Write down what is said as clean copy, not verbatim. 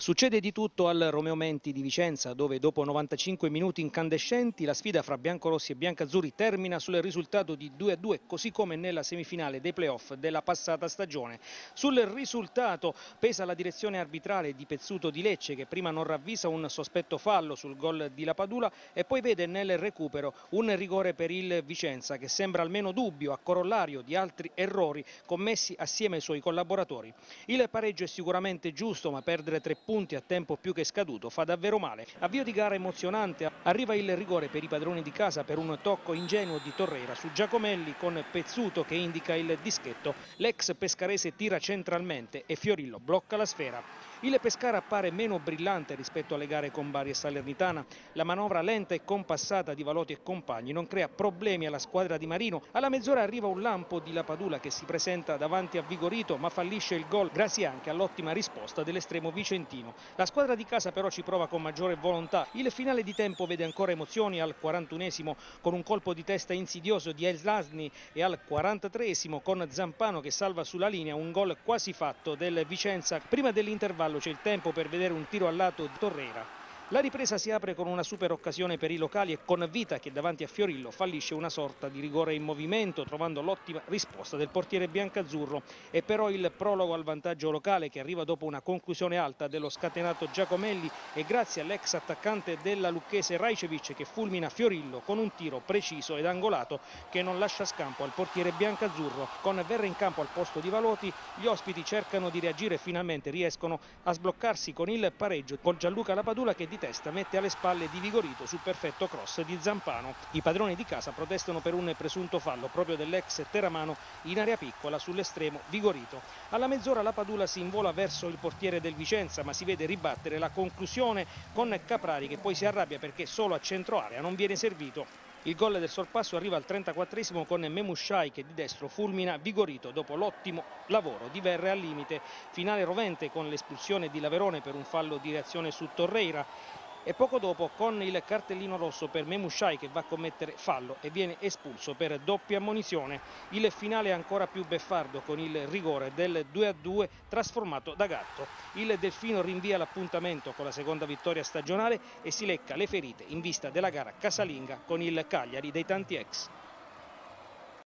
Succede di tutto al Romeo Menti di Vicenza, dove dopo 95 minuti incandescenti la sfida fra biancorossi e biancazzurri termina sul risultato di 2-2, così come nella semifinale dei playoff della passata stagione. Sul risultato pesa la direzione arbitrale di Pezzuto di Lecce, che prima non ravvisa un sospetto fallo sul gol di Lapadula e poi vede nel recupero un rigore per il Vicenza, che sembra almeno dubbio a corollario di altri errori commessi assieme ai suoi collaboratori. Il pareggio è sicuramente giusto, ma perdere 3 punti a tempo più che scaduto fa davvero male. Avvio di gara emozionante, arriva il rigore per i padroni di casa per un tocco ingenuo di Torreira su Giacomelli, con Pezzuto che indica il dischetto. L'ex pescarese tira centralmente e Fiorillo blocca la sfera. Il Pescara appare meno brillante rispetto alle gare con Bari e Salernitana. La manovra lenta e compassata di Valotti e compagni non crea problemi alla squadra di Marino. Alla mezz'ora arriva un lampo di Lapadula che si presenta davanti a Vigorito, ma fallisce il gol grazie anche all'ottima risposta dell'estremo vicentino. La squadra di casa però ci prova con maggiore volontà. Il finale di tempo vede ancora emozioni al 41esimo con un colpo di testa insidioso di Elsasni e al 43esimo con Zampano che salva sulla linea un gol quasi fatto del Vicenza. Prima dell'intervallo c'è il tempo per vedere un tiro al lato di Torreira. La ripresa si apre con una super occasione per i locali e con Vita che davanti a Fiorillo fallisce una sorta di rigore in movimento, trovando l'ottima risposta del portiere biancazzurro. E però il prologo al vantaggio locale, che arriva dopo una conclusione alta dello scatenato Giacomelli e grazie all'ex attaccante della Lucchese Rajcevic che fulmina Fiorillo con un tiro preciso ed angolato che non lascia scampo al portiere biancazzurro. Con Verre in campo al posto di Valotti, gli ospiti cercano di reagire e finalmente riescono a sbloccarsi con il pareggio, con Gianluca Lapadula che di testa mette alle spalle di Vigorito sul perfetto cross di Zampano. I padroni di casa protestano per un presunto fallo proprio dell'ex teramano in area piccola sull'estremo Vigorito. Alla mezz'ora Lapadula si invola verso il portiere del Vicenza, ma si vede ribattere la conclusione con Caprari, che poi si arrabbia perché solo a centro area non viene servito. Il gol del sorpasso arriva al 34esimo con Memushai che di destro fulmina Vigorito dopo l'ottimo lavoro di Verre al limite. Finale rovente con l'espulsione di Laverone per un fallo di reazione su Torreira e poco dopo con il cartellino rosso per Memushai che va a commettere fallo e viene espulso per doppia ammonizione. Il finale è ancora più beffardo con il rigore del 2-2 trasformato da gatto. Il Delfino rinvia l'appuntamento con la seconda vittoria stagionale e si lecca le ferite in vista della gara casalinga con il Cagliari dei tanti ex.